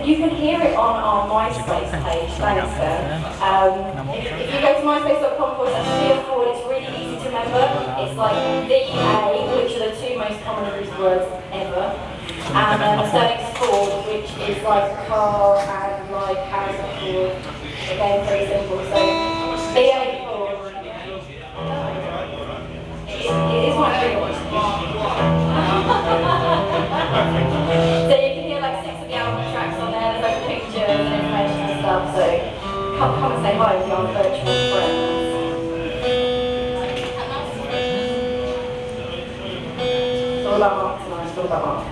You can hear it on our MySpace page, thanks Ben. If you go to myspace.com/Thea, it's really easy to remember. It's like VA, which are the two most commonly used words ever. And then the surname Ford, which is like car and like house and Ford. Again, very simple. So VA Ford. It is my favourite. So you can hear like 6 of the album tracks on there, there's like pictures and information and stuff, so come and say hi if you're on virtual friends. It's all about Mark tonight, it's all about Mark.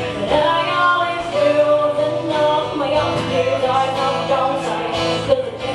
Don't